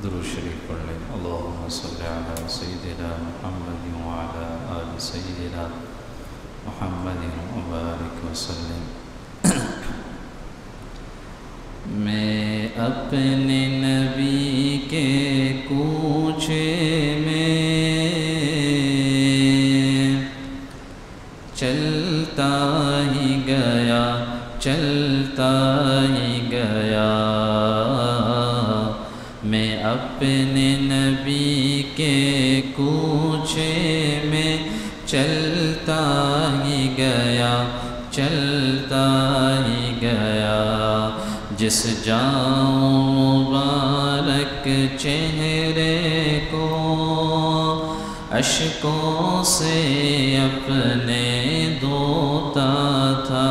درود شریف پڑھ لیں۔ اللہم صلی علی سیدنا محمد وعلی آل سیدنا محمد وبارک وسلم۔ میں اپنے نبی کے کوچے میں چلتا ہی گیا، چلتا ہی گیا، میں اپنے نبی کے کوچے میں چلتا ہی گیا، چلتا ہی گیا، جس جاؤں مبارک چہرے کو اشکوں سے اپنے دھوتا تھا،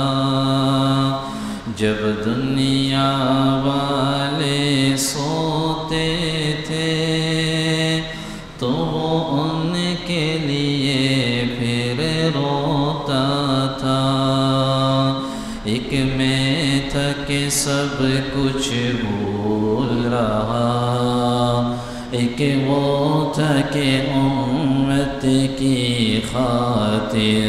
جب دنیا والے سوتے تھے تو وہ ان کے لیے پھر روتا تھا۔ ایک میں تھا کہ سب کچھ بھول رہا، ایک وہ تھا کہ امت کی خاطر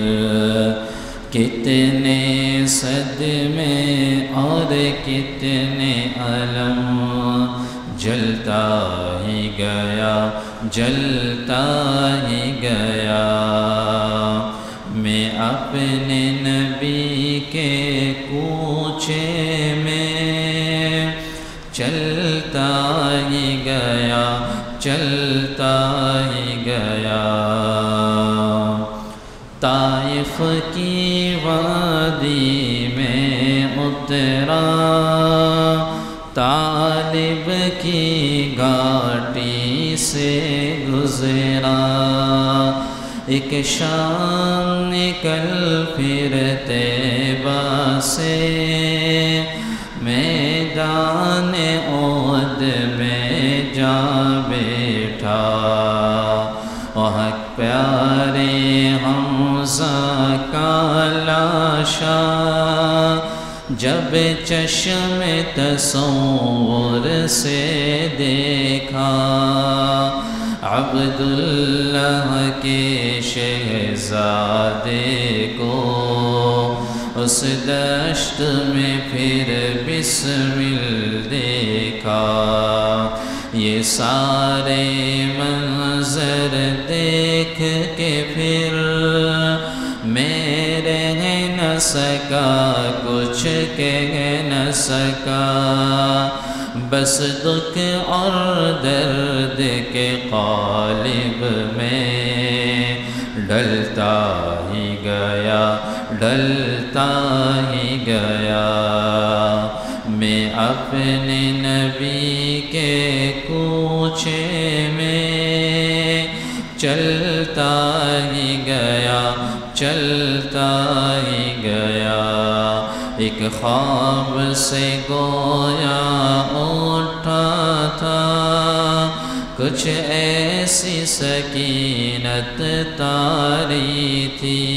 کتنے صدمے اور کتنے علم، جلتا ہی گیا، جلتا ہی گیا، میں اپنے نبی کے کوچے میں چلتا ہی گیا، چلتا ہی گیا، طائف کی وادی میں اترا، طالب کی گھاٹی سے گزرا، ایک شام نکل پھر طیبہ سے میدان احد میں جا بیٹھا، وہاں پیارے حمزہ کا لاشا جب چشم تصور سے دیکھا، عبداللہ کے شہزادے کو اس دشت میں پھر بسمل دیکھا، یہ سارے منظر دیکھ کے پھر میں رہ نہ سکا، کچھ کہہ نہ سکا، بس دکھ اور درد کے قالب میں ڈلتا ہی گیا، ڈلتا ہی گیا، میں اپنے نبی کے کوچے میں چلتا ہی گیا، چلتا ہی گیا، ایک خواب سے گویا اٹھا تھا، کچھ ایسی سکینت طاری تھی،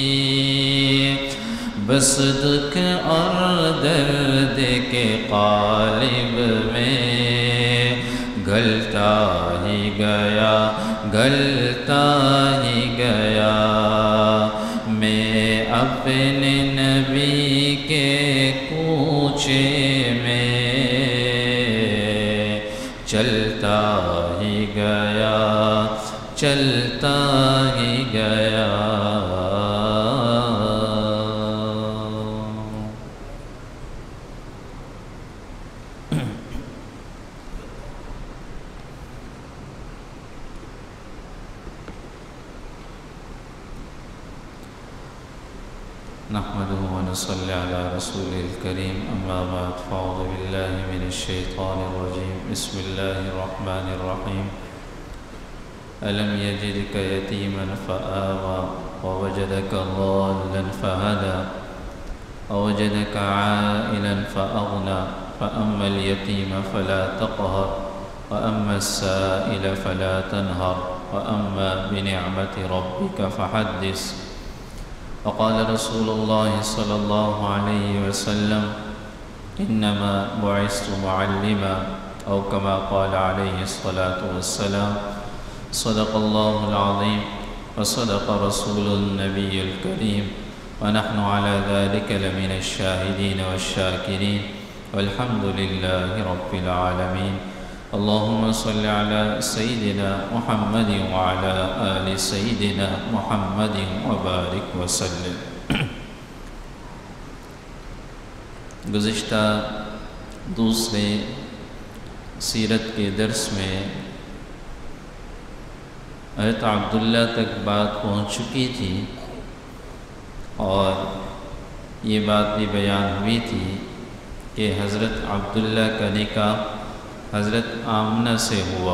بس دکھ اور درد کے قالب میں گلتا ہی گیا، گلتا ہی گیا، میں اپنے نبی کے کوچے میں چلتا ہی گیا، چلتا ہی گیا۔ نحمده ونصلي على رسوله الكريم، أما بعد، فأعوذ بالله من الشيطان الرجيم، بسم الله الرحمن الرحيم، ألم يجدك يتيما فآوى ووجدك ضالا فهدى ووجدك عائلا فأغنى فأما اليتيم فلا تقهر وأما السائل فلا تنهر وأما بنعمة ربك فحدث۔ وقال رسول الله صلى الله عليه وسلم إنما بعثت معلما أو كما قال عليه الصلاة والسلام صدق الله العظيم وصدق رسول النبي الكريم ونحن على ذلك لمن الشاهدين والشاكرين والحمد لله رب العالمين اللهم صل على سيدنا محمد وعلى آل سيدنا محمد وبارك وسلم۔ گزشتہ دوسرے سیرت کے درس میں حضرت عبداللہ تک بات پہنچ چکی تھی اور یہ بات بھی بیان ہوئی تھی کہ حضرت عبداللہ کا نکاح حضرت آمنہ سے ہوا۔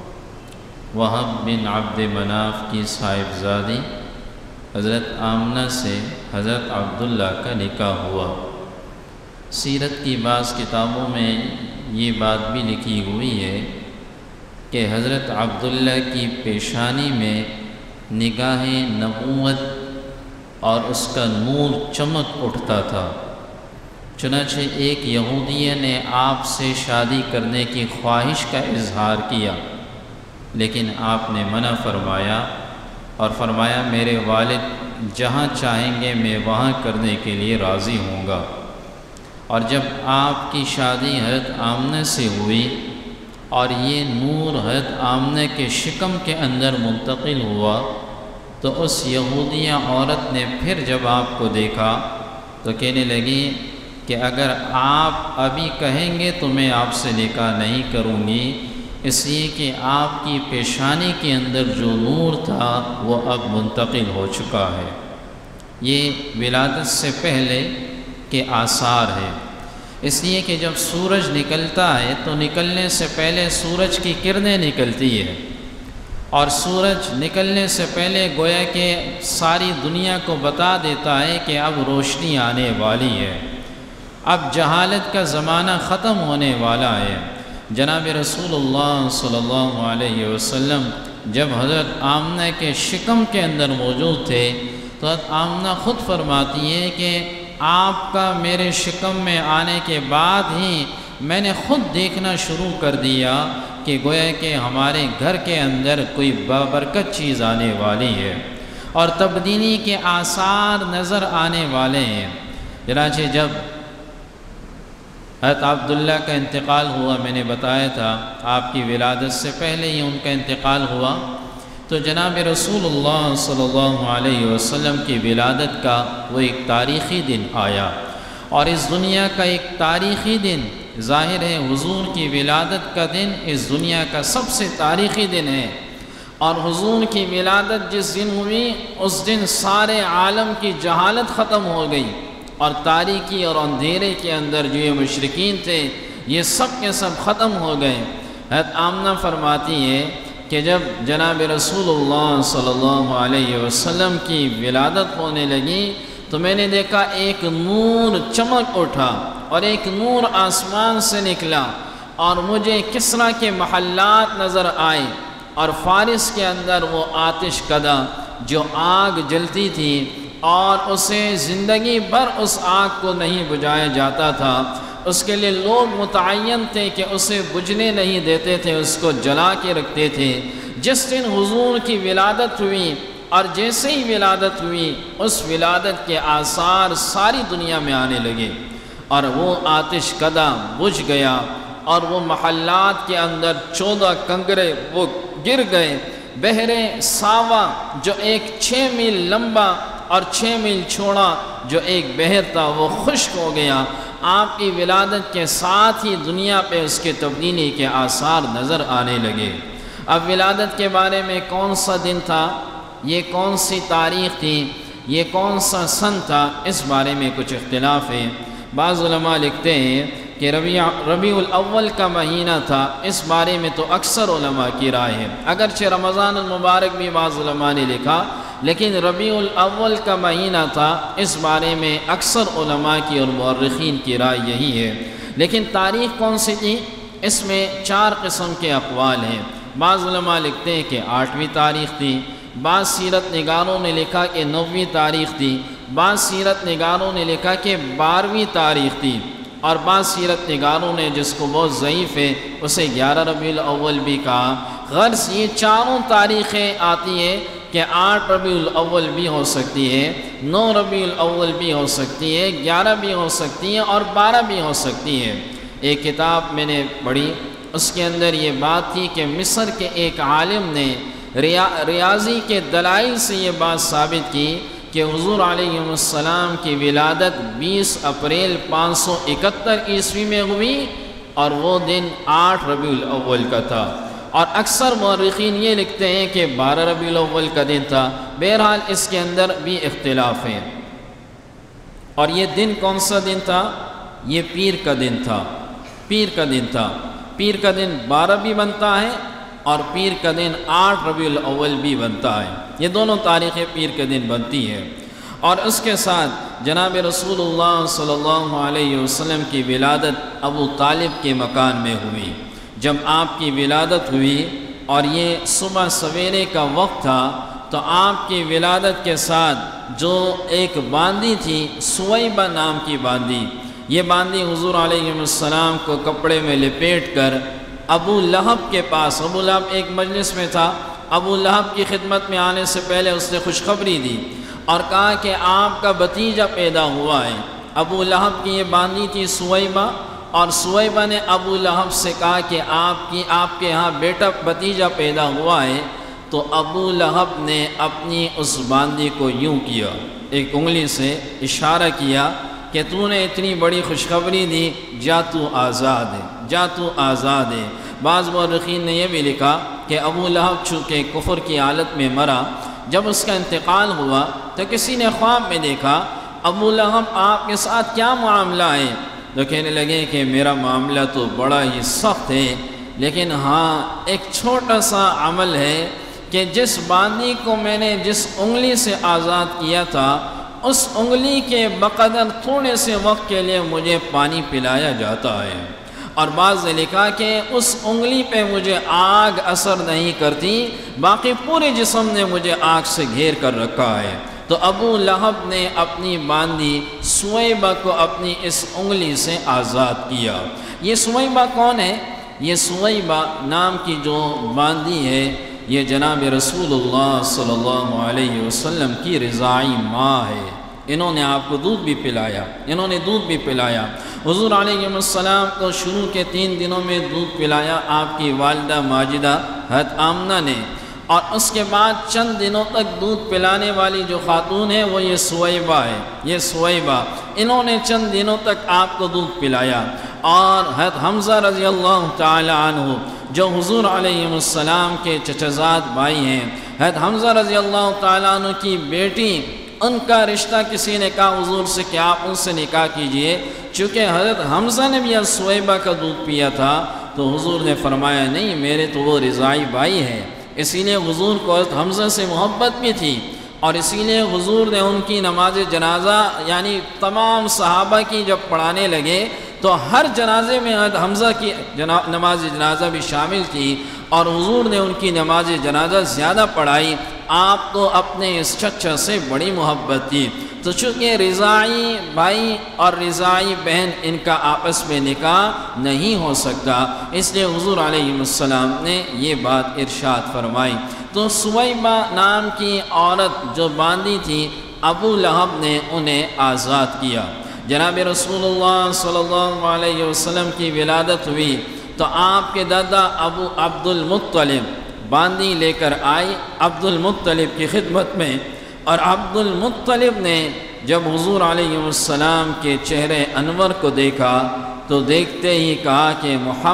وہب بن عبد مناف کی صاحبزادی حضرت آمنہ سے حضرت عبداللہ کا نکاح ہوا۔ سیرت کی بعض کتابوں میں یہ بات بھی لکھی ہوئی ہے کہ حضرت عبداللہ کی پیشانی میں نگاہ نبوت اور اس کا نور چمک اٹھتا تھا۔ چنانچہ ایک یہودیہ نے آپ سے شادی کرنے کی خواہش کا اظہار کیا، لیکن آپ نے منع فرمایا اور فرمایا میرے والد جہاں چاہیں گے میں وہاں کرنے کے لیے راضی ہوں گا۔ اور جب آپ کی شادی حضرت آمنہ سے ہوئی اور یہ نور حضرت آمنہ کے شکم کے اندر منتقل ہوا تو اس یہودیہ عورت نے پھر جب آپ کو دیکھا تو کہنے لگی کہ اگر آپ ابھی کہیں گے تو میں آپ سے نکاح نہیں کروں گی، اس لیے کہ آپ کی پیشانی کے اندر جو نور تھا وہ اب منتقل ہو چکا ہے۔ یہ ولادت سے پہلے کے آثار ہیں، اس لیے کہ جب سورج نکلتا ہے تو نکلنے سے پہلے سورج کی کرنیں نکلتی ہے، اور سورج نکلنے سے پہلے گویا کہ ساری دنیا کو بتا دیتا ہے کہ اب روشنی آنے والی ہے، اب جہالت کا زمانہ ختم ہونے والا ہے۔ جناب رسول اللہ صلی اللہ علیہ وسلم جب حضرت آمنہ کے شکم کے اندر موجود تھے تو حضرت آمنہ خود فرماتی ہے کہ آپ کا میرے شکم میں آنے کے بعد ہی میں نے خود دیکھنا شروع کر دیا کہ گویا کہ ہمارے گھر کے اندر کوئی بابرکت چیز آنے والی ہے اور تبدیلی کے آثار نظر آنے والے ہیں۔ چنانچہ جب حضرت عبداللہ کا انتقال ہوا، میں نے بتایا تھا آپ کی ولادت سے پہلے ہی ان کا انتقال ہوا، تو جناب رسول اللہ صلی اللہ علیہ وسلم کی ولادت کا وہ ایک تاریخی دن آیا، اور اس دنیا کا ایک تاریخی دن، ظاہر ہے حضور کی ولادت کا دن اس دنیا کا سب سے تاریخی دن ہے، اور حضور کی ولادت جس دن ہوئی اس دن سارے عالم کی جہالت ختم ہو گئی، اور تاریکی اور اندھیرے کے اندر جو یہ مشرکین تھے یہ سب کے سب ختم ہو گئے۔ حضرت آمنہ فرماتی ہے کہ جب جناب رسول اللہ صلی اللہ علیہ وسلم کی ولادت ہونے لگی تو میں نے دیکھا ایک نور چمک اٹھا اور ایک نور آسمان سے نکلا، اور مجھے کسرا کے محلات نظر آئے، اور فارس کے اندر وہ آتش کدہ جو آگ جلتی تھی اور اسے زندگی بھر اس آگ کو نہیں بجھایا جاتا تھا، اس کے لیے لوگ متعین تھے کہ اسے بجھنے نہیں دیتے تھے، اس کو جلا کے رکھتے تھے۔ جس دن حضور کی ولادت ہوئی اور جیسے ہی ولادت ہوئی اس ولادت کے آثار ساری دنیا میں آنے لگے، اور وہ آتش کدہ بجھ گیا، اور وہ محلات کے اندر 14 کنگرے وہ گر گئے۔ بحر ساوا جو ایک 6 میل لمبا اور 6 میل چوڑا جو ایک بحر تھا وہ خشک ہو گیا۔ آپ کی ولادت کے ساتھ ہی دنیا پہ اس کے تبدیلی کے آثار نظر آنے لگے۔ اب ولادت کے بارے میں کون سا دن تھا، یہ کون سی تاریخ تھی، یہ کون سا سن تھا، اس بارے میں کچھ اختلاف ہے۔ بعض علماء لکھتے ہیں کہ ربیع الاول کا مہینہ تھا، اس بارے میں تو اکثر علماء کی رائے ہے، اگرچہ رمضان المبارک بھی بعض علماء نے لکھا، لیکن ربیع الاول کا مہینہ تھا، اس بارے میں اکثر علماء کی اور مورخین کی رائے یہی ہے۔ لیکن تاریخ کون سی تھی، اس میں 4 قسم کے اقوال ہیں۔ بعض علماء لکھتے ہیں کہ 8ویں تاریخ تھی، بعض سیرت نگاروں نے لکھا کہ 9ویں تاریخ تھی، بعض سیرت نگاروں نے لکھا کہ 12ویں تاریخ تھی، اور بعض سیرت نگاروں نے جس کو بہت ضعیف ہے اسے 11 ربیع الاول بھی کہا۔ غرض یہ چاروں تاریخیں آتی ہیں کہ 8 ربیع الاول بھی ہو سکتی ہے، 9 ربیع الاول بھی ہو سکتی ہے، 11 بھی ہو سکتی ہے اور 12 بھی ہو سکتی ہے۔ ایک کتاب میں نے پڑھی، اس کے اندر یہ بات تھی کہ مصر کے ایک عالم نے ریاضی کے دلائل سے یہ بات ثابت کی کہ حضور علیہ السلام کی ولادت 20 اپریل 571 عیسوی میں ہوئی اور وہ دن 8 ربیع الاول کا تھا، اور اکثر مورخین یہ لکھتے ہیں کہ 12 ربیع الاول کا دن تھا۔ بہرحال اس کے اندر بھی اختلاف ہے۔ اور یہ دن کون سا دن تھا؟ یہ پیر کا دن تھا، پیر کا دن تھا۔ پیر کا دن 12 بھی بنتا ہے اور پیر کا دن 8 ربیع الاول بھی بنتا ہے، یہ دونوں تاریخیں پیر کے دن بنتی ہے۔ اور اس کے ساتھ جناب رسول اللہ صلی اللہ علیہ وسلم کی ولادت ابو طالب کے مکان میں ہوئی۔ جب آپ کی ولادت ہوئی اور یہ صبح سویرے کا وقت تھا تو آپ کی ولادت کے ساتھ جو ایک باندی تھی سویبہ نام کی باندی، یہ باندی حضور علیہ السلام کو کپڑے میں لپیٹ کر ابو لہب کے پاس، ابو لہب ایک مجلس میں تھا، ابو لہب کی خدمت میں آنے سے پہلے اس نے خوشخبری دی اور کہا کہ آپ کا بھتیجا پیدا ہوا ہے۔ ابو لہب کی یہ باندی تھی سویبہ، اور سویبہ نے ابو لہب سے کہا کہ آپ کے ہاں بیٹا بھتیجا پیدا ہوا ہے۔ تو ابو لہب نے اپنی اس باندی کو یوں کیا، ایک انگلی سے اشارہ کیا کہ تو نے اتنی بڑی خوشخبری دی، جا تو آزاد ہے، جا تو آزاد ہے۔ بعض مورخین نے یہ بھی لکھا کہ ابو لہب چونکہ کفر کی حالت میں مرا، جب اس کا انتقال ہوا تو کسی نے خواب میں دیکھا ابو لہب آپ کے ساتھ کیا معاملہ ہے؟ تو کہنے لگے کہ میرا معاملہ تو بڑا ہی سخت ہے، لیکن ہاں ایک چھوٹا سا عمل ہے کہ جس باندی کو میں نے جس انگلی سے آزاد کیا تھا اس انگلی کے بقدر تھوڑے سے وقت کے لیے مجھے پانی پلایا جاتا ہے، اور بعض نے لکھا کہ اس انگلی پہ مجھے آگ اثر نہیں کرتی، باقی پورے جسم نے مجھے آگ سے گھیر کر رکھا ہے۔ تو ابو لہب نے اپنی باندی سویبہ کو اپنی اس انگلی سے آزاد کیا۔ یہ سویبہ کون ہے؟ یہ سویبہ نام کی جو باندی ہے یہ جناب رسول اللہ صلی اللہ علیہ وسلم کی رضاعی ماں ہے۔ انہوں نے آپ کو دودھ بھی پلایا، انہوں نے دودھ بھی پلایا۔ حضور علیہ السلام کو شروع کے 3 دنوں میں دودھ پلایا آپ کی والدہ ماجدہ حضرت آمنہ نے، اور اس کے بعد چند دنوں تک دودھ پلانے والی جو خاتون ہے وہ یہ سویبہ ہے، یہ سویبہ، انہوں نے چند دنوں تک آپ کو دودھ پلایا۔ اور حضرت حمزہ رضی اللہ تعالی عنہ جو حضور علیہ السلام کے چچزاد بھائی ہیں، حضرت حمزہ رضی اللہ تعالیٰ عنہ کی بیٹی، ان کا رشتہ کسی نے کہا حضور سے کہ آپ ان سے نکاح کیجئے، چونکہ حضرت حمزہ نے بھی سویبہ کا دودھ پیا تھا، تو حضور نے فرمایا نہیں، میرے تو وہ رضاعی بھائی ہیں۔ اسی لیے حضور کو حضرت حمزہ سے محبت بھی تھی، اور اسی لیے حضور نے ان کی نماز جنازہ یعنی تمام صحابہ کی جب پڑھانے لگے تو ہر جنازے میں حضرت حمزہ کی نماز جنازہ بھی شامل تھی، اور حضور نے ان کی نماز جنازہ زیادہ پڑھائی۔ آپ کو اپنے اس چچا سے بڑی محبت تھی، تو چونکہ رضاعی بھائی اور رضاعی بہن ان کا آپس میں نکاح نہیں ہو سکتا، اس لیے حضور علیہ السلام نے یہ بات ارشاد فرمائی۔ تو سویبہ نام کی عورت جو باندی تھی، ابو لہب نے انہیں آزاد کیا۔ جناب رسول اللہ صلی اللہ علیہ وسلم کی ولادت ہوئی تو آپ کے دادا ابو عبد المطلب باندی لے کر آئی عبد المطلب کی خدمت میں، اور عبد المطلب نے جب حضور علیہ السلام کے چہرے انور کو دیکھا تو دیکھتے ہی کہا کہ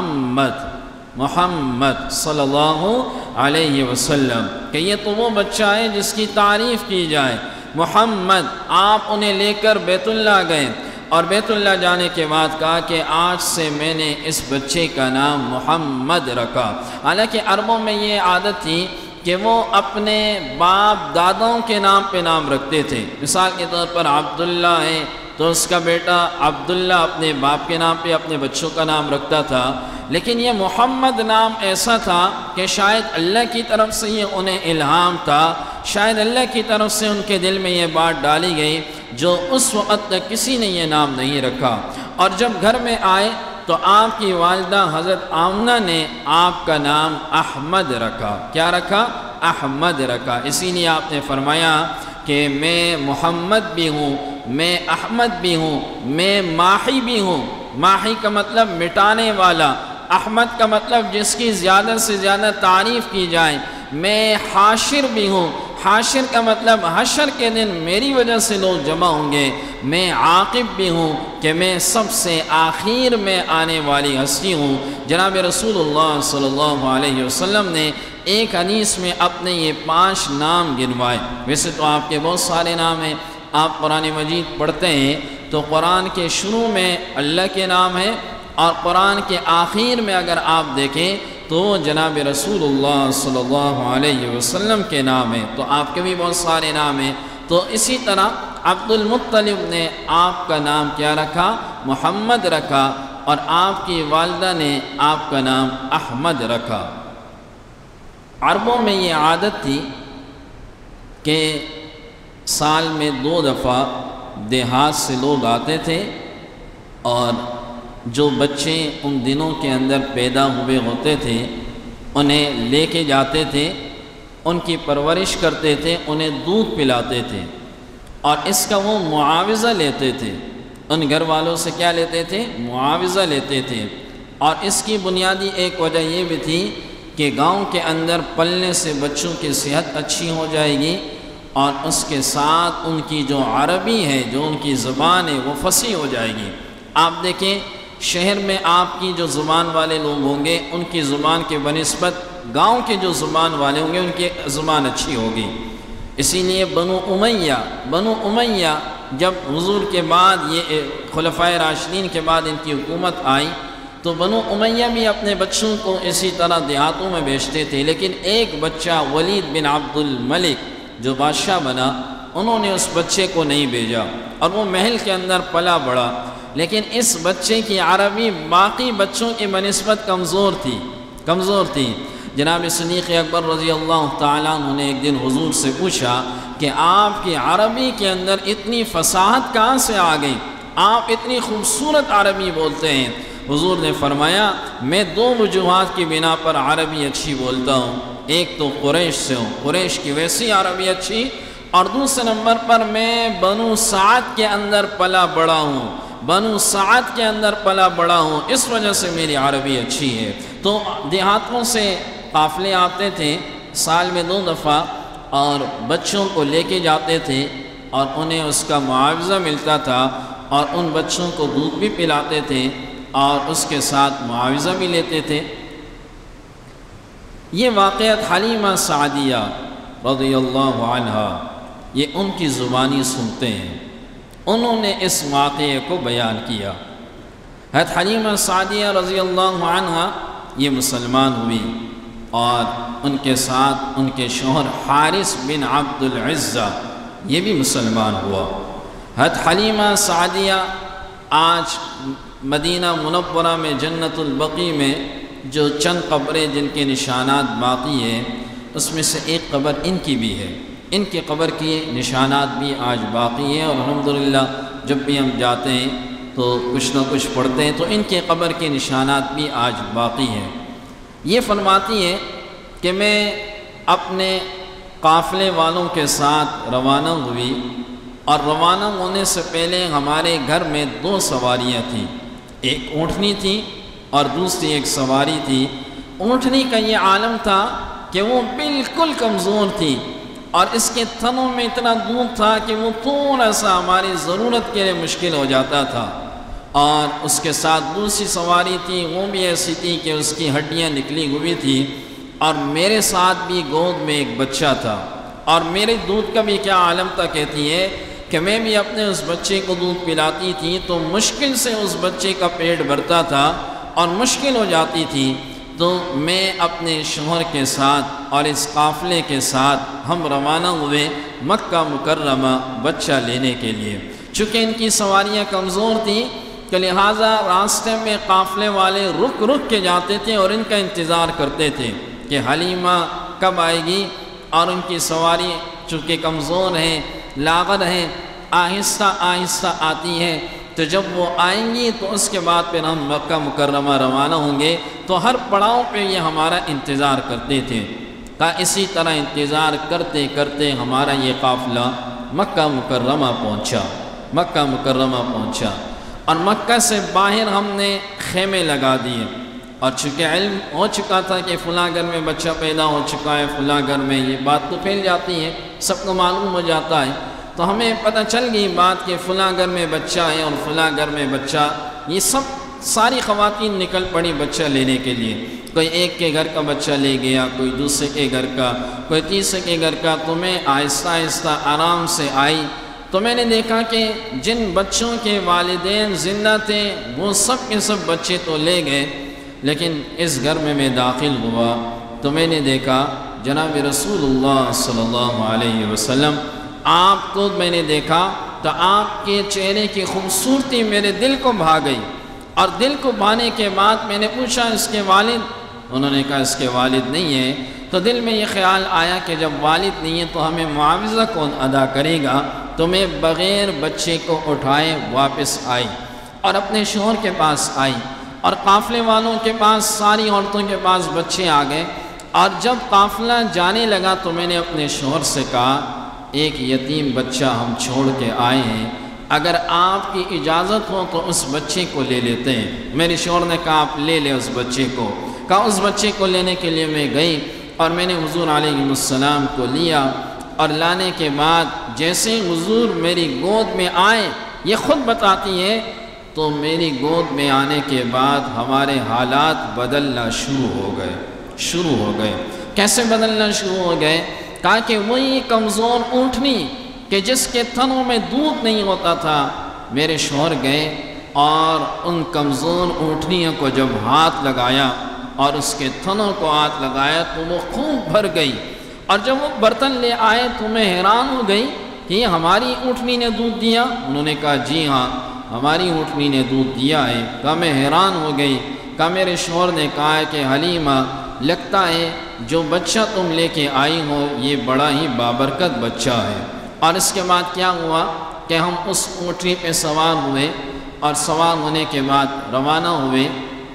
محمد صلی اللہ علیہ وسلم، کہ یہ تو وہ بچہ ہے جس کی تعریف کی جائے، محمد۔ آپ انہیں لے کر بیت اللہ گئے، اور بیت اللہ جانے کے بعد کہا کہ آج سے میں نے اس بچے کا نام محمد رکھا۔ حالانکہ عربوں میں یہ عادت تھی کہ وہ اپنے باپ دادوں کے نام پہ نام رکھتے تھے۔ مثال کے طور پر عبداللہ ہے تو اس کا بیٹا عبداللہ اپنے باپ کے نام پہ اپنے بچوں کا نام رکھتا تھا، لیکن یہ محمد نام ایسا تھا کہ شاید اللہ کی طرف سے یہ انہیں الہام تھا، شاید اللہ کی طرف سے ان کے دل میں یہ بات ڈالی گئی جو اس وقت تک کسی نے یہ نام نہیں رکھا۔ اور جب گھر میں آئے تو آپ کی والدہ حضرت آمنہ نے آپ کا نام احمد رکھا۔ کیا رکھا؟ احمد رکھا۔ اسی لیے آپ نے فرمایا کہ میں محمد بھی ہوں، میں احمد بھی ہوں، میں ماحی بھی ہوں۔ ماحی کا مطلب مٹانے والا، احمد کا مطلب جس کی زیادہ سے زیادہ تعریف کی جائے۔ میں حاشر بھی ہوں، حاشر کا مطلب حشر کے دن میری وجہ سے لوگ جمع ہوں گے۔ میں عاقب بھی ہوں کہ میں سب سے آخر میں آنے والی ہستی ہوں۔ جناب رسول اللہ صلی اللہ علیہ وسلم نے ایک حدیث میں اپنے یہ 5 نام گنوائے۔ ویسے تو آپ کے بہت سارے نام ہیں، آپ قرآن مجید پڑھتے ہیں تو قرآن کے شروع میں اللہ کے نام ہے، اور قرآن کے آخر میں اگر آپ دیکھیں تو جناب رسول اللہ صلی اللہ علیہ وسلم کے نام ہیں، تو آپ کے بھی بہت سارے نام ہیں۔ تو اسی طرح عبد المطلب نے آپ کا نام کیا رکھا؟ محمد رکھا، اور آپ کی والدہ نے آپ کا نام احمد رکھا۔ عربوں میں یہ عادت تھی کہ سال میں 2 دفعہ دیہات سے لوگ آتے تھے، اور جو بچے ان دنوں کے اندر پیدا ہوئے ہوتے تھے انہیں لے کے جاتے تھے، ان کی پرورش کرتے تھے، انہیں دودھ پلاتے تھے، اور اس کا وہ معاوضہ لیتے تھے۔ ان گھر والوں سے کیا لیتے تھے؟ معاوضہ لیتے تھے۔ اور اس کی بنیادی ایک وجہ یہ بھی تھی کہ گاؤں کے اندر پلنے سے بچوں کی صحت اچھی ہو جائے گی، اور اس کے ساتھ ان کی جو عربی ہے، جو ان کی زبان ہے، وہ فصیح ہو جائے گی۔ آپ دیکھیں شہر میں آپ کی جو زبان والے لوگ ہوں گے ان کی زبان کے بنسبت گاؤں کے جو زبان والے ہوں گے ان کی زبان اچھی ہوگی۔ اسی لیے بنو امیہ جب حضور کے بعد یہ خلفائے راشدین کے بعد ان کی حکومت آئی تو بنو امیہ بھی اپنے بچوں کو اسی طرح دیہاتوں میں بھیجتے تھے، لیکن ایک بچہ ولید بن عبد الملک جو بادشاہ بنا، انہوں نے اس بچے کو نہیں بھیجا، اور وہ محل کے اندر پلا بڑھا، لیکن اس بچے کی عربی باقی بچوں کی بنسبت کمزور تھی۔ جناب صدیق اکبر رضی اللہ تعالیٰ عنہ نے ایک دن حضور سے پوچھا کہ آپ کی عربی کے اندر اتنی فصاحت کہاں سے آ گئی؟ آپ اتنی خوبصورت عربی بولتے ہیں۔ حضور نے فرمایا میں 2 وجوہات کی بنا پر عربی اچھی بولتا ہوں، ایک تو قریش سے ہوں، قریش کی ویسی عربی اچھی، اور دوسرے نمبر پر میں بنو سعد کے اندر پلا بڑا ہوں، بنو سعد کے اندر پلا بڑا ہوں، اس وجہ سے میری عربی اچھی ہے۔ تو دیہاتوں سے قافلے آتے تھے سال میں 2 دفعہ، اور بچوں کو لے کے جاتے تھے، اور انہیں اس کا معاوضہ ملتا تھا، اور ان بچوں کو دودھ بھی پلاتے تھے، اور اس کے ساتھ معاوضہ بھی لیتے تھے۔ یہ واقعات حلیمہ سعدیہ رضی اللہ عنہا یہ ان کی زبانی سنتے ہیں، انہوں نے اس واقعے کو بیان کیا۔ حضرت حلیمہ سعدیہ رضی اللہ عنہا یہ مسلمان ہوئی، اور ان کے ساتھ ان کے شوہر حارث بن عبد العزہ یہ بھی مسلمان ہوا۔ حضرت حلیمہ سعدیہ آج مدینہ منورہ میں جنت البقیع میں جو چند قبریں جن کے نشانات باقی ہیں اس میں سے ایک قبر ان کی بھی ہے، ان کی قبر کے نشانات بھی آج باقی ہیں، اور الحمدللہ جب بھی ہم جاتے ہیں تو کچھ نہ کچھ پڑھتے ہیں تو ان کے قبر کے نشانات بھی آج باقی ہیں۔ یہ فرماتی ہے کہ میں اپنے قافلے والوں کے ساتھ روانہ ہوئی، اور روانہ ہونے سے پہلے ہمارے گھر میں 2 سواریاں تھیں، ایک اونٹنی تھی اور دوسری ایک سواری تھی۔ اونٹنی کا یہ عالم تھا کہ وہ بالکل کمزور تھی، اور اس کے تھنوں میں اتنا دودھ تھا کہ وہ تھوڑا سا ہماری ضرورت کے لیے مشکل ہو جاتا تھا، اور اس کے ساتھ دوسری سواری تھی، وہ بھی ایسی تھی کہ اس کی ہڈیاں نکلی ہوئی تھی، اور میرے ساتھ بھی گود میں ایک بچہ تھا، اور میرے دودھ کا بھی کیا عالم تھا، کہتی ہے کہ میں بھی اپنے اس بچے کو دودھ پلاتی تھی تو مشکل سے اس بچے کا پیٹ بھرتا تھا، اور مشکل ہو جاتی تھی تو میں اپنے شوہر کے ساتھ اور اس قافلے کے ساتھ ہم روانہ ہوئے مکہ مکرمہ بچہ لینے کے لیے۔ چونکہ ان کی سواریاں کمزور تھیں کہ لہٰذا راستے میں قافلے والے رک کے جاتے تھے اور ان کا انتظار کرتے تھے کہ حلیمہ کب آئے گی، اور ان کی سواری چونکہ کمزور ہیں، لاغر ہیں، آہستہ آہستہ آتی ہے، تو جب وہ آئیں گی تو اس کے بعد پھر ہم مکہ مکرمہ روانہ ہوں گے۔ تو ہر پڑاؤ پہ یہ ہمارا انتظار کرتے تھے۔ اسی طرح انتظار کرتے کرتے ہمارا یہ قافلہ مکہ مکرمہ پہنچا، مکہ مکرمہ پہنچا، اور مکہ سے باہر ہم نے خیمے لگا دیے۔ اور چونکہ علم ہو چکا تھا کہ فلاں گھر میں بچہ پیدا ہو چکا ہے، فلاں گھر میں، یہ بات تو پھیل جاتی ہے، سب کو معلوم ہو جاتا ہے، تو ہمیں پتہ چل گئی بات کہ فلاں گھر میں بچہ ہے اور فلاں گھر میں بچہ، یہ ساری خواتین نکل پڑی بچہ لینے کے لیے۔ کوئی ایک کے گھر کا بچہ لے گیا، کوئی دوسرے کے گھر کا، کوئی تیسرے کے گھر کا، تو میں آہستہ آہستہ آرام سے آئی تو میں نے دیکھا کہ جن بچوں کے والدین زندہ تھے وہ سب کے سب بچے تو لے گئے، لیکن اس گھر میں داخل ہوا تو میں نے دیکھا جناب رسول اللہ صلی اللہ علیہ وسلم، آپ کو میں نے دیکھا تو آپ کے چہرے کی خوبصورتی میرے دل کو بھا گئی، اور دل کو بھانے کے بعد میں نے پوچھا اس کے والد؟ انہوں نے کہا اس کے والد نہیں ہے۔ تو دل میں یہ خیال آیا کہ جب والد نہیں ہے تو ہمیں معاوضہ کون ادا کرے گا؟ تو میں بغیر بچے کو اٹھائے واپس آئی اور اپنے شوہر کے پاس آئی، اور قافلے والوں کے پاس، ساری عورتوں کے پاس بچے آ گئے، اور جب قافلہ جانے لگا تو میں نے اپنے شوہر سے کہا ایک یتیم بچہ ہم چھوڑ کے آئے ہیں، اگر آپ کی اجازت ہو تو اس بچے کو لے لیتے ہیں۔ میرے شوہر نے کہا آپ لے لیں اس بچے کو۔ کہا اس بچے کو لینے کے لیے میں گئی اور میں نے حضور علیہ السلام کو لیا، اور لانے کے بعد جیسے حضور میری گود میں آئے، یہ خود بتاتی ہے، تو میری گود میں آنے کے بعد ہمارے حالات بدلنا شروع ہو گئے۔ کیسے بدلنا شروع ہو گئے؟ کہا کہ وہی کمزور اونٹنی کہ جس کے تھنوں میں دودھ نہیں ہوتا تھا، میرے شوہر گئے اور ان کمزور اونٹنیوں کو جب ہاتھ لگایا اور اس کے تھنوں کو ہاتھ لگایا تو وہ خوب بھر گئی، اور جب وہ برتن لے آئے تو میں حیران ہو گئی کہ یہ ہماری اونٹنی نے دودھ دیا؟ انہوں نے کہا جی ہاں ہماری اونٹنی نے دودھ دیا ہے۔ کہا میں حیران ہو گئی۔ کہا میرے شوہر نے کہا ہے کہ حلیمہ لگتا ہے جو بچہ تم لے کے آئی ہو یہ بڑا ہی بابرکت بچہ ہے۔ اور اس کے بعد کیا ہوا کہ ہم اس اونٹنی پہ سوار ہوئے، اور سوار ہونے کے بعد روانہ ہوئے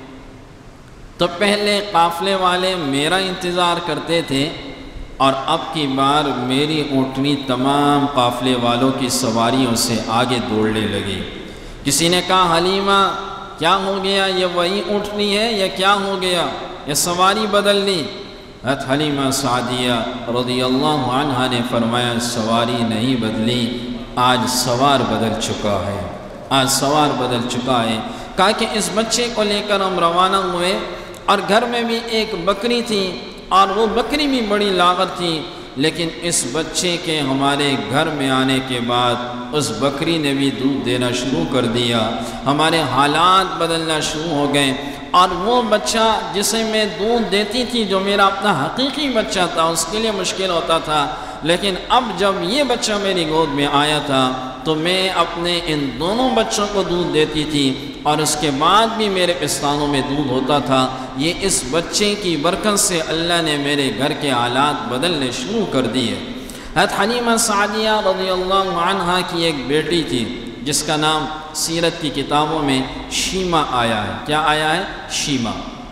تو پہلے قافلے والے میرا انتظار کرتے تھے، اور اب کی بار میری اونٹنی تمام قافلے والوں کی سواریوں سے آگے دوڑنے لگی۔ کسی نے کہا حلیمہ کیا ہو گیا، یہ وہی اونٹنی ہے یا کیا ہو گیا، یہ سواری بدل لی؟ حضرت حلیمہ سعدیہ رضی اللہ عنہا نے فرمایا سواری نہیں بدلی، آج سوار بدل چکا ہے، آج سوار بدل چکا ہے۔ کہا کہ اس بچے کو لے کر ہم روانہ ہوئے، اور گھر میں بھی ایک بکری تھی، اور وہ بکری بھی بڑی لاغر تھی، لیکن اس بچے کے ہمارے گھر میں آنے کے بعد اس بکری نے بھی دودھ دینا شروع کر دیا، ہمارے حالات بدلنا شروع ہو گئے۔ اور وہ بچہ جسے میں دودھ دیتی تھی جو میرا اپنا حقیقی بچہ تھا، اس کے لیے مشکل ہوتا تھا، لیکن اب جب یہ بچہ میری گود میں آیا تھا تو میں اپنے ان دونوں بچوں کو دودھ دیتی تھی، اور اس کے بعد بھی میرے پستانوں میں دودھ ہوتا تھا۔ یہ اس بچے کی برکت سے اللہ نے میرے گھر کے حالات بدلنے شروع کر دیے۔ حضرت حلیمہ سعدیہ رضی اللہ عنہا کی ایک بیٹی تھی جس کا نام سیرت کی کتابوں میں شیما آیا ہے۔ کیا آیا ہے؟ شیما۔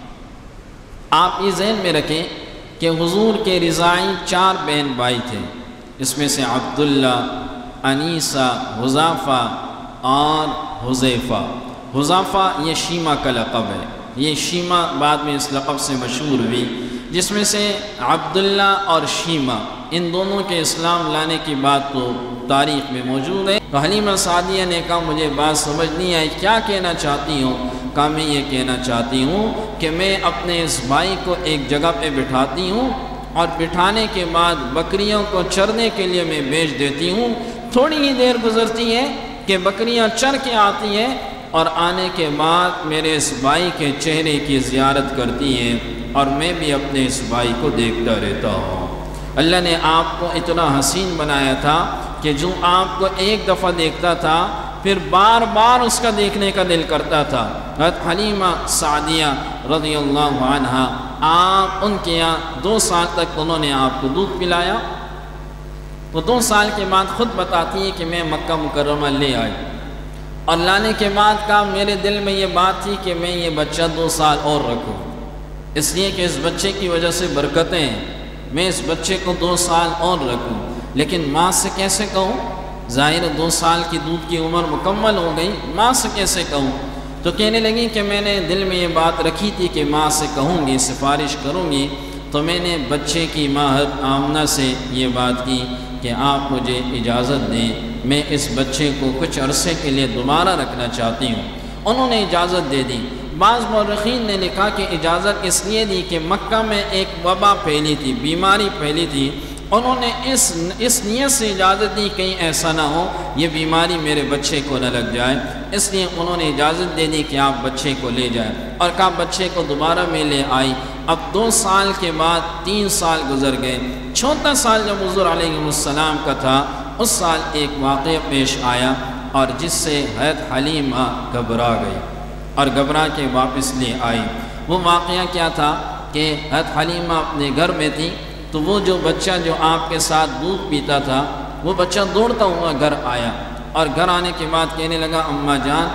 آپ یہ ذہن میں رکھیں کہ حضور کے رضاعی 4 بہن بھائی تھے، اس میں سے عبداللہ، انیسہ، حذیفہ اور حذیفہ۔ حذیفہ یہ شیما کا لقب ہے، یہ شیما بعد میں اس لقب سے مشہور ہوئی، جس میں سے عبداللہ اور شیما ان دونوں کے اسلام لانے کی بات تو تاریخ میں موجود ہے۔ تو حلیمہ سعدیہ نے کہا مجھے بات سمجھ نہیں آئی، کیا کہنا چاہتی ہوں؟ کہا میں یہ کہنا چاہتی ہوں کہ میں اپنے اس بھائی کو ایک جگہ پہ بٹھاتی ہوں، اور بٹھانے کے بعد بکریوں کو چرنے کے لیے میں بھیج دیتی ہوں، تھوڑی ہی دیر گزرتی ہے کہ بکریاں چر کے آتی ہیں، اور آنے کے بعد میرے اس بھائی کے چہرے کی زیارت کرتی ہیں، اور میں بھی اپنے اس بھائی کو دیکھتا رہتا ہوں۔ اللہ نے آپ کو اتنا حسین بنایا تھا کہ جو آپ کو ایک دفعہ دیکھتا تھا پھر بار بار اس کا دیکھنے کا دل کرتا تھا۔ حضرت حلیمہ سعدیہ رضی اللہ عنہا، آپ ان کے یہاں 2 سال تک انہوں نے آپ کو دودھ پلایا، تو 2 سال کے بعد خود بتاتی ہے کہ میں مکہ مکرمہ لے آئی، اور لانے کے بعد کہا میرے دل میں یہ بات تھی کہ میں یہ بچہ 2 سال اور رکھوں، اس لیے کہ اس بچے کی وجہ سے برکتیں ہیں، میں اس بچے کو 2 سال اور رکھوں، لیکن ماں سے کیسے کہوں؟ ظاہر 2 سال کی دودھ کی عمر مکمل ہو گئی، ماں سے کیسے کہوں؟ تو کہنے لگی کہ میں نے دل میں یہ بات رکھی تھی کہ ماں سے کہوں گی، سفارش کروں گی، تو میں نے بچے کی ماں آمنہ سے یہ بات کی کہ آپ مجھے اجازت دیں، میں اس بچے کو کچھ عرصے کے لیے دوبارہ رکھنا چاہتی ہوں۔ انہوں نے اجازت دے دی۔ بعض مورخین نے لکھا کہ اجازت اس لیے دی کہ مکہ میں ایک وبا پھیلی تھی، بیماری پھیلی تھی، انہوں نے اس نیت سے اجازت دی کہیں ایسا نہ ہو یہ بیماری میرے بچے کو نہ لگ جائے، اس لیے انہوں نے اجازت دے دی کہ آپ بچے کو لے جائیں، اور کہا بچے کو دوبارہ میں لے آئی۔ اب 2 سال کے بعد 3 سال گزر گئے، 4تھا سال جب حضور علیہ السلام کا تھا، اس سال ایک واقعہ پیش آیا اور جس سے حضرت حلیمہ گھبرا گئی اور گھبرا کے واپس لے آئی۔ وہ واقعہ کیا تھا کہ حضرت حلیمہ اپنے گھر میں تھی، تو وہ جو بچہ جو آپ کے ساتھ دودھ پیتا تھا وہ بچہ دوڑتا ہوا گھر آیا، اور گھر آنے کے بعد کہنے لگا اماں جان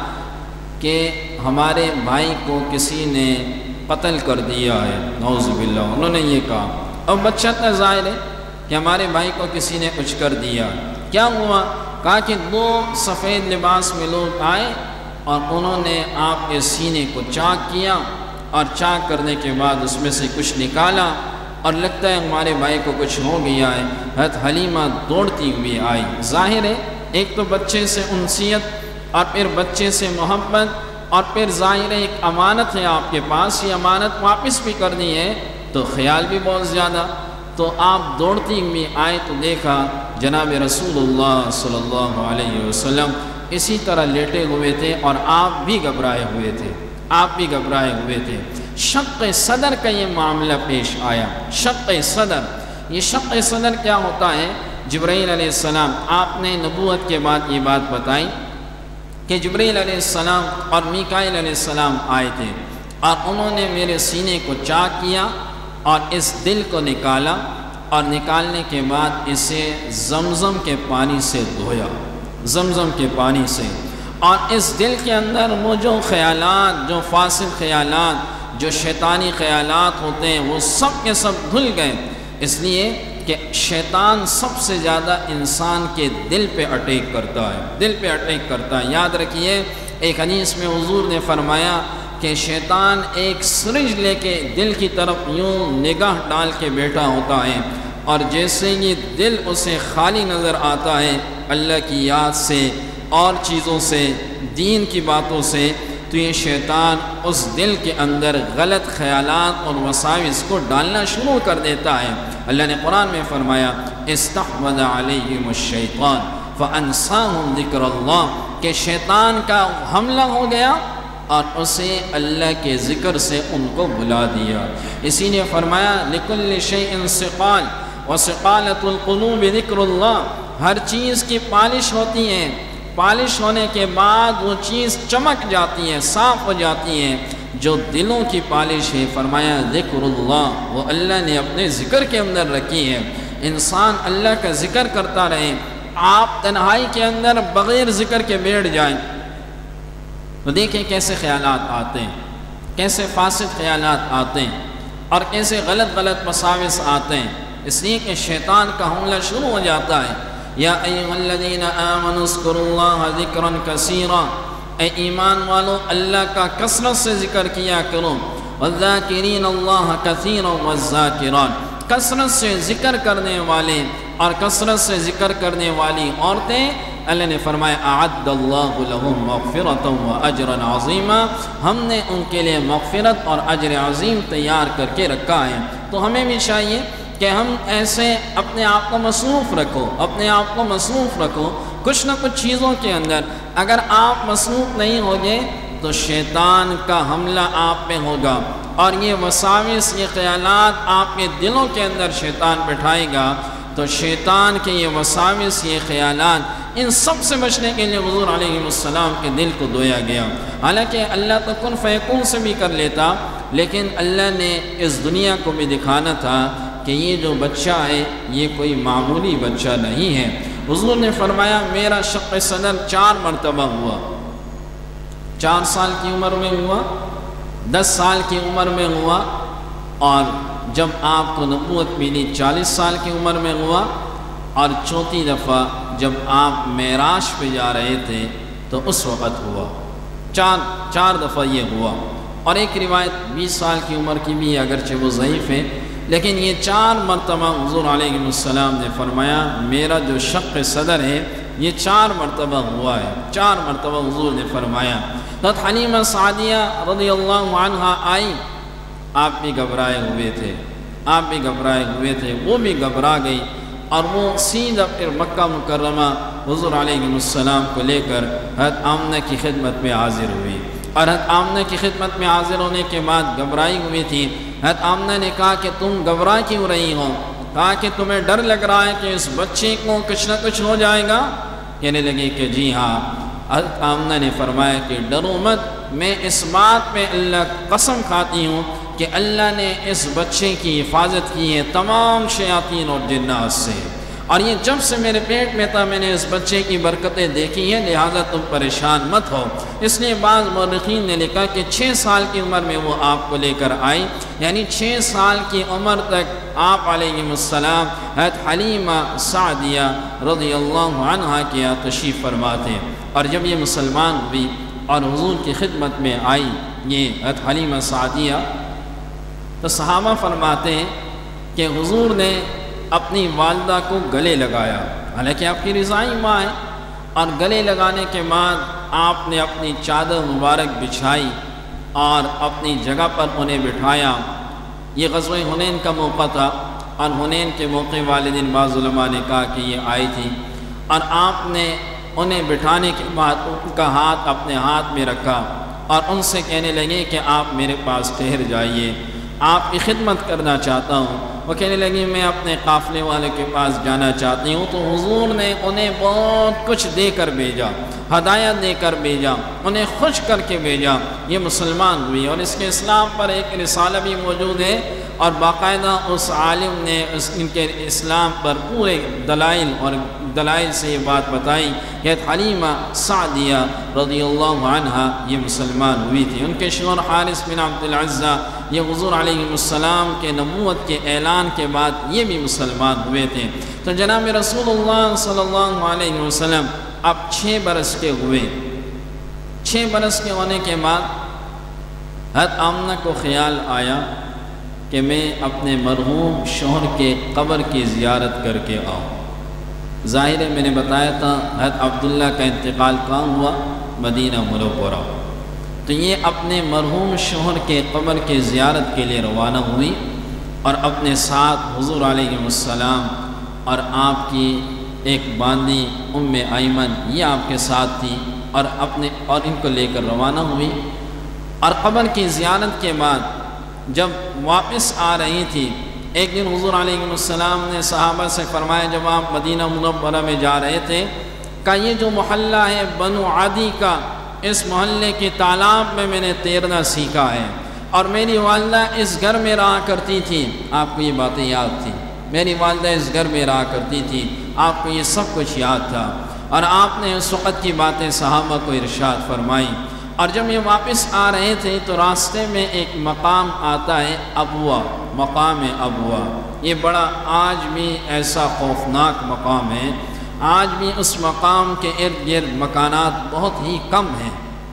کہ ہمارے بھائی کو کسی نے قتل کر دیا ہے، نعوذ باللہ، انہوں نے یہ کہا۔ اور بچہ تھا، ظاہر ہے کہ ہمارے بھائی کو کسی نے کچھ کر دیا۔ کیا ہوا؟ کہا کہ 2 سفید لباس میں لوگ آئے اور انہوں نے آپ کے سینے کو چاک کیا، اور چاک کرنے کے بعد اس میں سے کچھ نکالا، اور لگتا ہے ہمارے بھائی کو کچھ ہو گیا ہے۔ حضرت حلیمہ دوڑتی ہوئی آئی۔ ظاہر ہے ایک تو بچے سے انسیت، اور پھر بچے سے محبت، اور پھر ظاہر ہے ایک امانت ہے آپ کے پاس، یہ امانت واپس بھی کرنی ہے تو خیال بھی بہت زیادہ۔ تو آپ دوڑتی ہوئی آئے تو دیکھا جناب رسول اللہ صلی اللہ علیہ وسلم اسی طرح لیٹے ہوئے تھے، اور آپ بھی گھبرائے ہوئے تھے، آپ بھی گھبرائے ہوئے تھے۔ شق صدر کا یہ معاملہ پیش آیا۔ شق صدر، یہ شق صدر کیا ہوتا ہے؟ جبرائیل علیہ السلام، آپ نے نبوت کے بعد یہ بات بتائی کہ جبرائیل علیہ السلام اور میکائیل علیہ السلام آئے تھے، اور انہوں نے میرے سینے کو چاک کیا اور اس دل کو نکالا، اور نکالنے کے بعد اسے زمزم کے پانی سے دھویا، زمزم کے پانی سے، اور اس دل کے اندر وہ جو خیالات، جو فاسد خیالات، جو شیطانی خیالات ہوتے ہیں وہ سب کے سب دھل گئے، اس لیے کہ شیطان سب سے زیادہ انسان کے دل پہ اٹیک کرتا ہے، دل پہ اٹیک کرتا ہے۔ یاد رکھیے ایک حدیث میں حضور نے فرمایا کہ شیطان ایک سرنج لے کے دل کی طرف یوں نگاہ ڈال کے بیٹھا ہوتا ہے، اور جیسے یہ دل اسے خالی نظر آتا ہے اللہ کی یاد سے اور چیزوں سے، دین کی باتوں سے، تو یہ شیطان اس دل کے اندر غلط خیالات اور وساوس کو ڈالنا شروع کر دیتا ہے۔ اللہ نے قرآن میں فرمایا استحوذ علیہم الشیطان فانساہم ذکر اللہ، کہ شیطان کا حملہ ہو گیا اور اسے اللہ کے ذکر سے ان کو بلا دیا۔ اسی نے فرمایا لکل شیء ثقال وثقالۃ القلوب ذکر اللہ، ہر چیز کی پالش ہوتی ہے، پالش ہونے کے بعد وہ چیز چمک جاتی ہے، صاف ہو جاتی ہے۔ جو دلوں کی پالش ہے فرمایا ذکر اللہ، وہ اللہ نے اپنے ذکر کے اندر رکھی ہے۔ انسان اللہ کا ذکر کرتا رہے۔ آپ تنہائی کے اندر بغیر ذکر کے بیٹھ جائیں تو دیکھیں کیسے خیالات آتے ہیں، کیسے فاسد خیالات آتے ہیں، اور کیسے غلط غلط وساوس آتے ہیں، اس لیے کہ شیطان کا حملہ شروع ہو جاتا ہے۔ یا ایھا الذین آمنوا اذکروا اللہ ذکرا کثیرا، اے ایمان والو اللہ کا کثرت سے ذکر کیا کرو، والذاکرین اللہ کثیرا والذاکرات، کثرت سے ذکر کرنے والے اور کثرت سے ذکر کرنے والی عورتیں اللہ نے فرمایا اعد اللہ لہم مغفرۃ واجرا عظیما، ہم نے ان کے لیے مغفرت اور اجر عظیم تیار کر کے رکھا ہے۔ تو ہمیں بھی چاہیے کہ ہم ایسے اپنے آپ کو مصروف رکھو، اپنے آپ کو مصروف رکھو کچھ نہ کچھ چیزوں کے اندر۔ اگر آپ مصروف نہیں ہوگے تو شیطان کا حملہ آپ پہ ہوگا، اور یہ وساوس، یہ خیالات آپ کے دلوں کے اندر شیطان بٹھائے گا، تو شیطان کے یہ وساوس، یہ خیالات، ان سب سے بچنے کے لیے حضور علیہ السلام کے دل کو دھویا گیا۔ حالانکہ اللہ تو کن فیکون سے بھی کر لیتا، لیکن اللہ نے اس دنیا کو بھی دکھانا تھا کہ یہ جو بچہ ہے یہ کوئی معمولی بچہ نہیں ہے۔ حضور نے فرمایا میرا شق صدر 4 مرتبہ ہوا، 4 سال کی عمر میں ہوا، 10 سال کی عمر میں ہوا، اور جب آپ کو نبوت ملی 40 سال کی عمر میں ہوا، اور چوتھی دفعہ جب آپ معراج پہ جا رہے تھے تو اس وقت ہوا۔ چار دفعہ یہ ہوا۔ اور ایک روایت 20 سال کی عمر کی بھی، اگرچہ وہ ضعیف ہے، لیکن یہ 4 مرتبہ حضور علیہ السلام نے فرمایا میرا جو شق صدر ہے یہ 4 مرتبہ ہوا ہے، 4 مرتبہ حضور نے فرمایا۔ حضرت حلیمہ سعدیہ رضی اللہ عنہا آئی، آپ بھی گھبرائے ہوئے تھے، وہ بھی گھبرا گئی، اور وہ سیدھا پھر مکہ مکرمہ حضور علیہ السلام کو لے کر حضرت آمنہ کی خدمت میں حاضر ہوئی۔ اور حضرت آمنہ کی خدمت میں حاضر ہونے کے بعد گھبرائی ہوئی تھی۔ حضرت آمنہ نے کہا کہ تم گھبرا کیوں رہی ہو؟ کہا کہ تمہیں ڈر لگ رہا ہے کہ اس بچے کو کچھ نہ کچھ ہو جائے گا؟ کہنے لگے کہ جی ہاں۔ حضرت آمنہ نے فرمایا کہ ڈرو مت، میں اس بات پہ اللہ قسم کھاتی ہوں کہ اللہ نے اس بچے کی حفاظت کی ہے تمام شیاطین اور جنات سے، اور یہ جب سے میرے پیٹ میں تھا میں نے اس بچے کی برکتیں دیکھی ہیں، لہٰذا تم پریشان مت ہو۔ اس لیے بعض مورخین نے لکھا کہ 6 سال کی عمر میں وہ آپ کو لے کر آئی، یعنی 6 سال کی عمر تک آپ علیہ السلام حضرت حلیمہ سعدیہ رضی اللہ عنہا کے یہاں تشریف فرما تھے۔ اور جب یہ مسلمان ہوئی اور حضور کی خدمت میں آئی یہ حضرت حلیمہ سعدیہ، تو صحابہ فرماتے ہیں کہ حضور نے اپنی والدہ کو گلے لگایا، حالانکہ آپ کی رضائی ماں ہے، اور گلے لگانے کے بعد آپ نے اپنی چادر مبارک بچھائی اور اپنی جگہ پر انہیں بٹھایا۔ یہ غزوہ حنین کا موقع تھا، اور حنین کے موقع والدین بعض علماء نے کہا کہ یہ آئی تھی، اور آپ نے انہیں بٹھانے کے بعد ان کا ہاتھ اپنے ہاتھ میں رکھا اور ان سے کہنے لگے کہ آپ میرے پاس ٹھہر جائیے، آپ کی خدمت کرنا چاہتا ہوں۔ وہ کہنے لگی میں اپنے قافلے والے کے پاس جانا چاہتی ہوں۔ تو حضور نے انہیں بہت کچھ دے کر بھیجا، ہدایہ دے کر بھیجا، انہیں خوش کر کے بھیجا۔ یہ مسلمان ہوئی، اور اس کے اسلام پر ایک رسالہ بھی موجود ہے، اور باقاعدہ اس عالم نے ان کے اسلام پر پورے دلائل سے یہ بات بتائی کہ حلیمہ سعدیہ رضی اللہ عنہا یہ مسلمان ہوئی تھی۔ ان کے شوہر حارث بن عبد العزہ یہ حضور علیہ السلام کے نبوت کے اعلان کے بعد یہ بھی مسلمان ہوئے تھے۔ تو جناب رسول اللہ صلی اللہ علیہ وسلم اب 6 برس کے ہوئے۔ 6 برس کے ہونے کے بعد حضرت آمنہ کو خیال آیا کہ میں اپنے مرحوم شوہر کے قبر کی زیارت کر کے آؤں۔ ظاہر ہے میں نے بتایا تھا حضرت عبداللہ کا انتقال کہاں ہوا؟ مدینہ منورہ۔ تو یہ اپنے مرحوم شوہر کے قبر کی زیارت کے لیے روانہ ہوئی، اور اپنے ساتھ حضور علیہ السلام اور آپ کی ایک باندی ایمن یہ آپ کے ساتھ تھی، اور ان کو لے کر روانہ ہوئی۔ اور قبر کی زیارت کے بعد جب واپس آ رہی تھی، ایک دن حضور علیہ السلام نے صحابہ سے فرمایا جب آپ مدینہ منورہ میں جا رہے تھے کہ یہ جو محلہ ہے بنو عدی کا، اس محلے کے تالاب میں نے تیرنا سیکھا ہے، اور میری والدہ اس گھر میں رہا کرتی تھی۔ آپ کو یہ باتیں یاد تھی، میری والدہ اس گھر میں رہا کرتی تھی، آپ کو یہ سب کچھ یاد تھا، اور آپ نے اس وقت کی باتیں صحابہ کو ارشاد فرمائی۔ اور جب یہ واپس آ رہے تھے تو راستے میں ایک مقام آتا ہے ابوا، مقام ابوا۔ یہ بڑا آج بھی ایسا خوفناک مقام ہے، آج بھی اس مقام کے ارد گرد مکانات بہت ہی کم ہیں،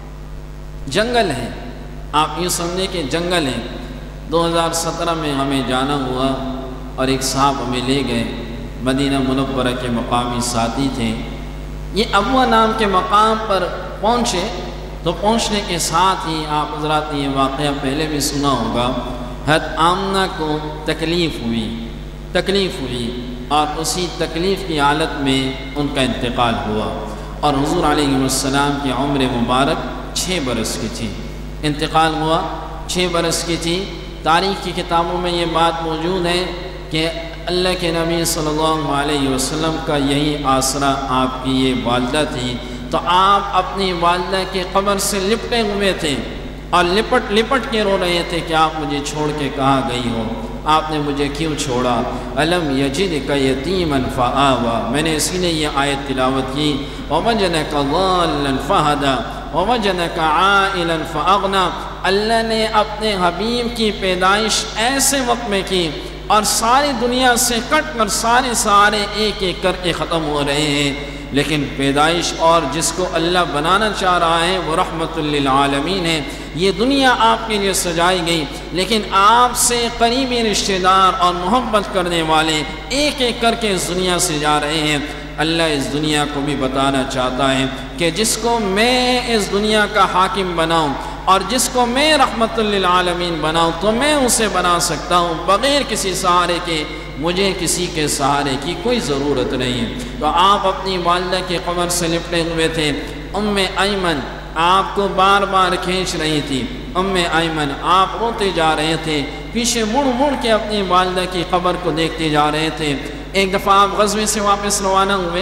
جنگل ہیں، آپ یہ سمجھیں کہ جنگل ہیں۔ 2017 میں ہمیں جانا ہوا، اور ایک صاحب ہمیں لے گئے، مدینہ منورہ کے مقامی ساتھی تھے۔ یہ ابوا نام کے مقام پر پہنچے تو پہنچنے کے ساتھ ہی آپ حضرات نے یہ واقعہ پہلے بھی سنا ہوگا، حضرت آمنہ کو تکلیف ہوئی، اور اسی تکلیف کی حالت میں ان کا انتقال ہوا، اور حضور علیہ السلام کی عمر مبارک 6 برس کی تھی، انتقال ہوا 6 برس کی تھی۔ تاریخ کی کتابوں میں یہ بات موجود ہے کہ اللہ کے نبی صلی اللہ علیہ وسلم کا یہی آسرا آپ کی یہ والدہ تھی، تو آپ اپنی والدہ کی قبر سے لپٹے ہوئے تھے، اور لپٹ کے رو رہے تھے کہ آپ مجھے چھوڑ کے کہاں گئی ہو، آپ نے مجھے کیوں چھوڑا؟ الم یجدک یتیما فآویٰ، میں نے اسی لیے یہ آیت تلاوت کی، ووجدک ضالا فہدیٰ، وَوَجَدَكَ عَائِلًا فَأَغْنَى۔ اللہ نے اپنے حبیب کی پیدائش ایسے وقت میں کی اور ساری دنیا سے کٹ کر سارے ایک ایک کر کے ختم ہو رہے ہیں، لیکن پیدائش اور جس کو اللہ بنانا چاہ رہا ہے وہ رحمت للعالمین ہے۔ یہ دنیا آپ کے لیے سجائی گئی، لیکن آپ سے قریبی رشتہ دار اور محبت کرنے والے ایک ایک کر کے اس دنیا سے جا رہے ہیں۔ اللہ اس دنیا کو بھی بتانا چاہتا ہے کہ جس کو میں اس دنیا کا حاکم بناؤں اور جس کو میں رحمت للعالمین بناؤں تو میں اسے بنا سکتا ہوں بغیر کسی سہارے کے، مجھے کسی کے سہارے کی کوئی ضرورت نہیں ہے۔ تو آپ اپنی والدہ کی قبر سے لپٹے ہوئے تھے۔ ایمن آپ کو بار بار کھینچ رہی تھی۔ ایمن آپ روتے جا رہے تھے، پیچھے مڑ مڑ کے اپنی والدہ کی قبر کو دیکھتے جا رہے تھے۔ ایک دفعہ آپ غزوے سے واپس روانہ ہوئے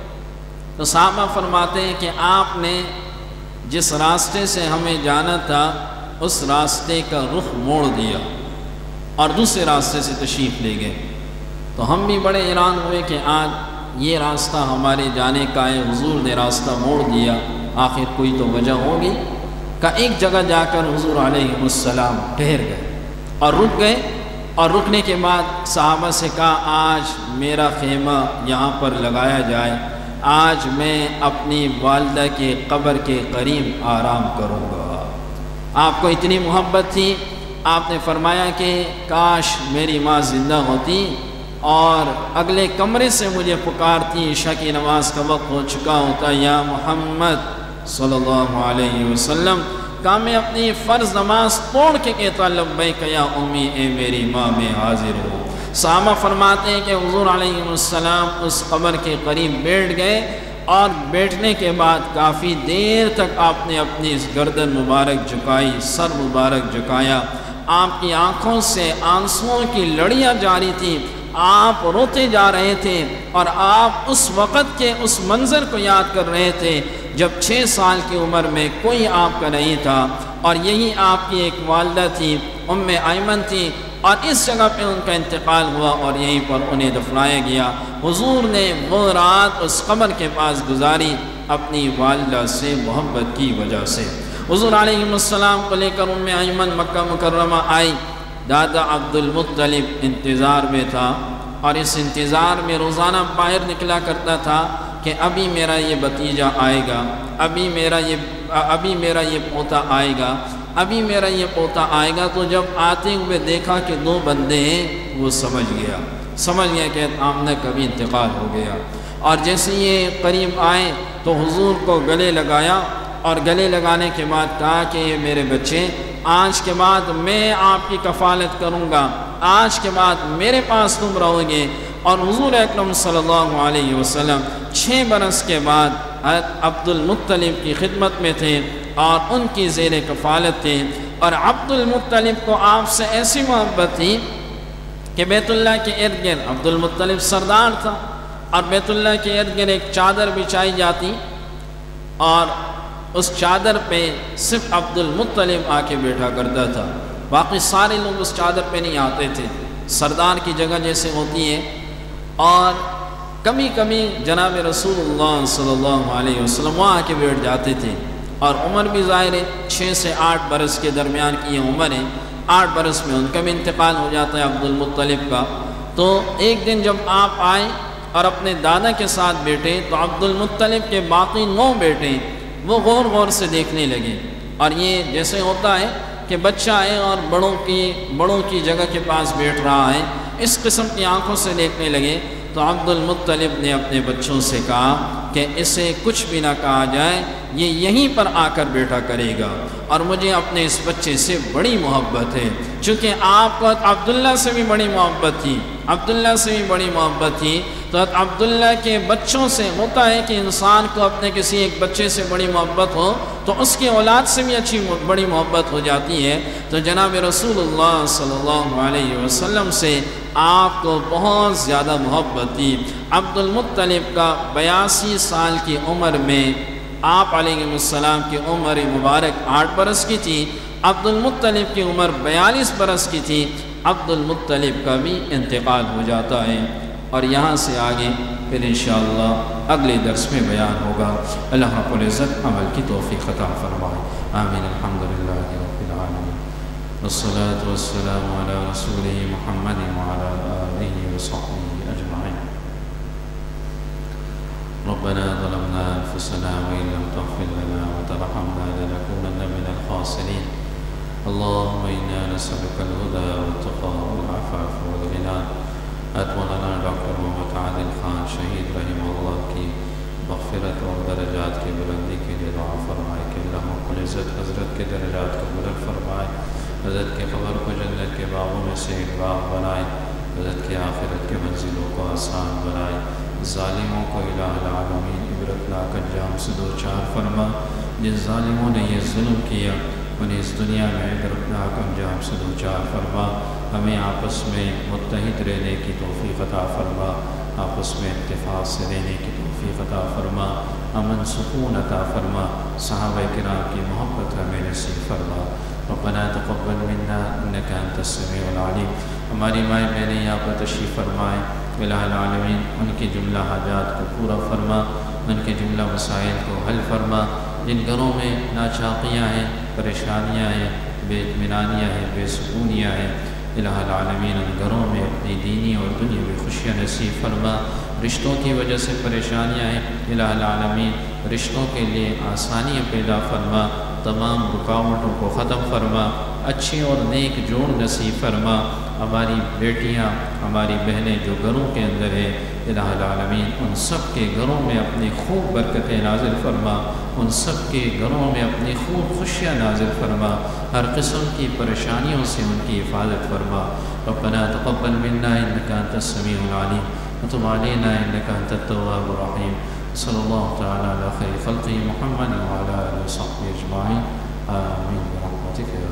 تو صحابہ فرماتے ہیں کہ آپ نے جس راستے سے ہمیں جانا تھا اس راستے کا رخ موڑ دیا اور دوسرے راستے سے تشریف لے گئے۔ تو ہم بھی بڑے حیران ہوئے کہ آج یہ راستہ ہمارے جانے کا ہے، حضور نے راستہ موڑ دیا، آخر کوئی تو وجہ ہوگی۔ کہ ایک جگہ جا کر حضور علیہ السلام ٹھہر گئے اور رک گئے، اور رکنے کے بعد صحابہ سے کہا آج میرا خیمہ یہاں پر لگایا جائے، آج میں اپنی والدہ کے قبر کے قریب آرام کروں گا۔ آپ کو اتنی محبت تھی، آپ نے فرمایا کہ کاش میری ماں زندہ ہوتی اور اگلے کمرے سے مجھے پکارتی، عشاء کی نماز کا وقت ہو چکا ہوتا، یا محمد صلی اللہ علیہ وسلم، کہ میں اپنی فرض نماز توڑ کے کہتا لبیک یا امی، اے میری ماں میں حاضر ہوں۔ صحابہ فرماتے ہیں کہ حضور علیہ السلام اس قبر کے قریب بیٹھ گئے، اور بیٹھنے کے بعد کافی دیر تک آپ نے اپنی اس گردن مبارک جھکائی، سر مبارک جھکایا، آپ کی آنکھوں سے آنسوؤں کی لڑیاں جاری تھیں، آپ روتے جا رہے تھے، اور آپ اس وقت کے اس منظر کو یاد کر رہے تھے جب 6 سال کی عمر میں کوئی آپ کا نہیں تھا، اور یہی آپ کی ایک والدہ تھی، ایمن تھی، اور اس جگہ پہ ان کا انتقال ہوا اور یہیں پر انہیں دفنایا گیا۔ حضور نے وہ رات اس قبر کے پاس گزاری اپنی والدہ سے محبت کی وجہ سے۔ حضور علیہ السلام کو لے کر ایمن مکہ مکرمہ آئی، دادا عبد المطلب انتظار میں تھا، اور اس انتظار میں روزانہ باہر نکلا کرتا تھا کہ ابھی میرا یہ بھتیجا آئے گا، ابھی میرا یہ پوتا آئے گا، ابھی میرا یہ پوتا آئے گا۔ تو جب آتے ہوئے دیکھا کہ 2 بندے ہیں، وہ سمجھ گیا کہ آمنہ کا بھی انتقال ہو گیا، اور جیسے یہ قریب آئے تو حضور کو گلے لگایا، اور گلے لگانے کے بعد کہا کہ یہ میرے بچے، آج کے بعد میں آپ کی کفالت کروں گا، آج کے بعد میرے پاس تم رہو گے۔ اور حضور اکرم صلی اللہ علیہ وسلم 6 برس کے بعد حضرت عبد المطلب کی خدمت میں تھے اور ان کی زیر کفالت تھے، اور عبد المطلب کو آپ سے ایسی محبت تھی کہ بیت اللہ کے ارد گرد، عبد المطلب سردار تھا، اور بیت اللہ کے ارد گرد ایک چادر بچھائی جاتی، اور اس چادر پہ صرف عبد المطلب آ کے بیٹھا کرتا تھا، باقی سارے لوگ اس چادر پہ نہیں آتے تھے، سردار کی جگہ جیسے ہوتی ہے۔ اور کبھی کبھی جناب رسول اللہ صلی اللہ علیہ وسلم وہاں آ کے بیٹھ جاتے تھے، اور عمر بھی ظاہر ہے 6 سے 8 برس کے درمیان کی یہ عمر ہے، 8 برس میں ان کا بھی انتقال ہو جاتا ہے عبد المطلب کا۔ تو ایک دن جب آپ آئے اور اپنے دادا کے ساتھ بیٹھے تو عبد المطلب کے باقی 9 بیٹے وہ غور غور سے دیکھنے لگے، اور یہ جیسے ہوتا ہے کہ بچہ ہے اور بڑوں کی جگہ کے پاس بیٹھ رہا ہے، اس قسم کی آنکھوں سے دیکھنے لگے۔ تو عبد المطلب نے اپنے بچوں سے کہا کہ اسے کچھ بھی نہ کہا جائے، یہ یہیں پر آ کر بیٹھا کرے گا، اور مجھے اپنے اس بچے سے بڑی محبت ہے، چونکہ آپ کو عبداللہ سے بھی بڑی محبت تھی، تو عبداللہ کے بچوں سے ہوتا ہے کہ انسان کو اپنے کسی ایک بچے سے بڑی محبت ہو تو اس کی اولاد سے بھی بڑی محبت ہو جاتی ہے۔ تو جناب رسول اللہ صلی اللہ علیہ وسلم سے آپ کو بہت زیادہ محبت تھی۔ عبد المطلب کا 82 سال کی عمر میں آپ علیہ السلام کی عمر مبارک 8 برس کی تھی، عبد المطلب کی عمر 42 برس کی تھی۔ عبد المطلب کا بھی انتقال ہو جاتا ہے، اور یہاں سے آگے پھر انشاءاللہ اگلے درس میں بیان ہوگا۔ اللہ رب العزت عمل کی توفیق عطا فرمائے، آمین۔ الحمدللہ رب العالمین، والصلاة والسلام علی رسولہ محمد وعلی آلہ وصحبہ اجمعین۔ ربنا ظلمنا أنفسنا وإن لم تغفر لنا وترحمنا لنكونن من الخاسرين، اللهم إنا نسألك الهدى والتقى والعفاف والغنى۔ مولانا ڈاکٹر محمد عادل خان شہید رحمہ اللہ کی مغفرت اور درجات کی بلندی کے لیے دعا فرمائے کہ اللہ رب العزت حضرت کے درجات کو بلند فرمائے، حضرت کے قبر کو جنت کے باغوں میں سے ایک باغ بنائے، حضرت کے آخرت کے منزلوں کو آسان بنائے، ظالموں کو الہ العالمین عبرتناک انجام سے دوچار فرما، جن ظالموں نے یہ ظلم کیا انہیں اس دنیا میں عبرتناک انجام سے دوچار فرما، ہمیں آپس میں متحد رہنے کی توفیق عطا فرما، آپس میں اتفاق سے رہنے کی توفیق عطا فرما، امن سکون عطا فرما، صحابہ کرام کی محبت ہمیں نصیب فرما۔ ربنا تقبل منا انک انت السمیع العلیم۔ ہماری مائیں بہنیں یہاں پر تشریف فرمائیں، الہ العالمین ان کی جملہ حاجات کو پورا فرما، ان کے جملہ مسائل کو حل فرما، جن گھروں میں ناچاقیاں ہیں، پریشانیاں ہیں، بے اطمینانیاں ہیں، بے سکونیاں ہیں، الہ العالمین ان گھروں میں اپنی دینی اور دنیاوی خوشیاں نصیب فرما۔ رشتوں کی وجہ سے پریشانیاں ہیں، الہ العالمین رشتوں کے لیے آسانیاں پیدا فرما، تمام رکاوٹوں کو ختم فرما، اچھی اور نیک جوڑ نصیب فرما۔ ہماری بیٹیاں، ہماری بہنیں جو گھروں کے اندر ہیں، الہ العالمین ان سب کے گھروں میں اپنی خوب برکتیں نازل فرما، ان سب کے گھروں میں اپنی خوب خوشیاں نازل فرما، ہر قسم کی پریشانیوں سے ان کی حفاظت فرما۔ ربنا تقبل منا انک انت السمیع العلیم وتب علینا انک انت التواب الرحیم۔ صلی اللہ تعالی علی خیر خلقہ محمد وعلی آلہ وصحبہ اجمعین، آمین برحمتک۔